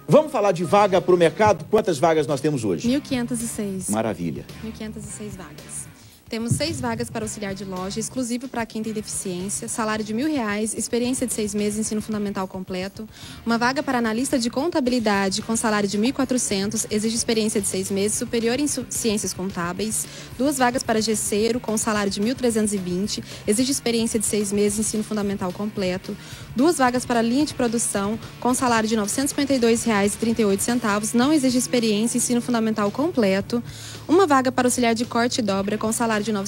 Vamos falar de vaga para o mercado? Quantas vagas nós temos hoje? 1.506. Maravilha. 1.506 vagas. Temos 6 vagas para auxiliar de loja, exclusivo para quem tem deficiência, salário de R$1.000, experiência de 6 meses, ensino fundamental completo. Uma vaga para analista de contabilidade com salário de R$1.400, exige experiência de 6 meses, superior em ciências contábeis. 2 vagas para gesseiro com salário de R$1.320, exige experiência de 6 meses, ensino fundamental completo. 2 vagas para linha de produção com salário de R$952,38, não exige experiência, ensino fundamental completo. Uma vaga para auxiliar de corte e dobra com salário de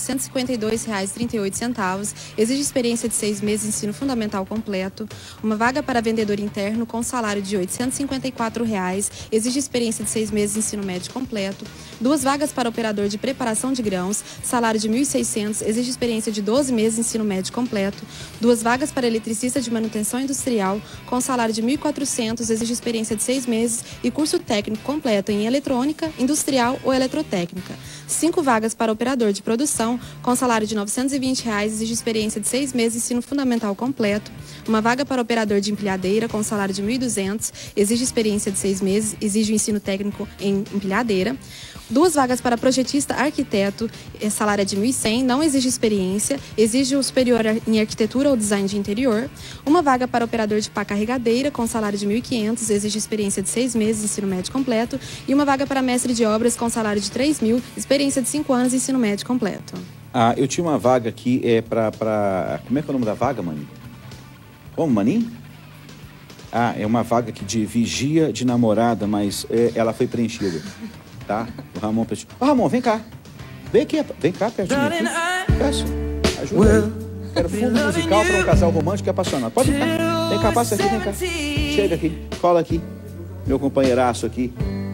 R$952,38, exige experiência de 6 meses, ensino fundamental completo. Uma vaga para vendedor interno com salário de R$854, exige experiência de 6 meses, ensino médio completo. 2 vagas para operador de preparação de grãos, salário de R$1.600, exige experiência de 12 meses, ensino médio completo. 2 vagas para eletricista de manutenção industrial com salário de R$1.400, exige experiência de 6 meses e curso técnico completo em eletrônica, industrial ou eletrotécnica. 5 vagas para operador de produção com salário de R$920, exige experiência de 6 meses, ensino fundamental completo. Uma vaga para operador de empilhadeira com salário de R$1.200, exige experiência de 6 meses, exige o ensino técnico em empilhadeira. 2 vagas para projetista arquiteto, salário de R$1.100, não exige experiência, exige o superior em arquitetura ou design de interior. Uma vaga para operador de pá carregadeira com salário de R$1.500, exige experiência de 6 meses, ensino médio completo. E uma vaga para mestre de obras com salário de R$3.000, experiência de 5 anos, ensino médio completo. Ah, eu tinha uma vaga aqui, como é que é o nome da vaga, Maninho? Como, Maninho? Ah, é uma vaga aqui de vigia de namorada, mas ela foi preenchida. Tá? O Ramon preencheu. Ô, Ramon, vem cá. Vem cá perto de mim. Peço, ajuda aí. Quero fundo musical para um casal romântico e apaixonado. Pode vir cá. Vem cá, passa aqui, vem cá. Chega aqui, cola aqui. Meu companheiraço aqui.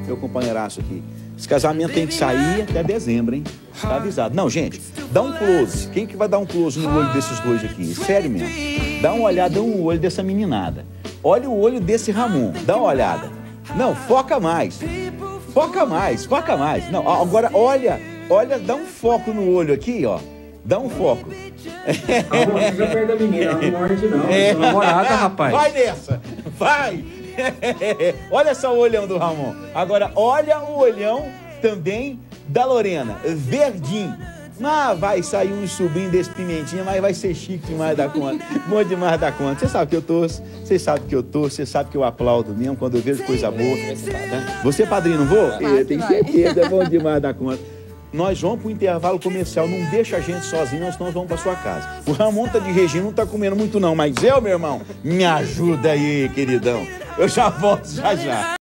Esse casamento tem que sair até dezembro, hein? Tá avisado. Não, gente, dá um close. Quem que vai dar um close no olho desses dois aqui? Sério mesmo. Dá uma olhada no olho dessa meninada. Olha o olho desse Ramon. Dá uma olhada. Não, foca mais. Foca mais. Não, agora olha, dá um foco no olho aqui, ó. Dá um foco. Ramon, não fica perto da menina, não morde não. É sua namorada, rapaz. Vai nessa, vai. Olha só o olhão do Ramon. Agora, olha o olhão também da Lorena. Verdinho. Mas vai sair um sobrinho desse Pimentinha, mas vai ser chique demais da conta. Bom demais da conta. Você sabe que eu torço, você sabe que eu aplaudo mesmo quando eu vejo coisa boa. Você, padrinho, não vou? Claro, eu tenho certeza, é bom demais da conta. Nós vamos pro intervalo comercial, não deixa a gente sozinho, nós vamos pra sua casa. O Ramon tá de regime, não tá comendo muito não, mas meu irmão, me ajuda aí, queridão. Eu já volto já.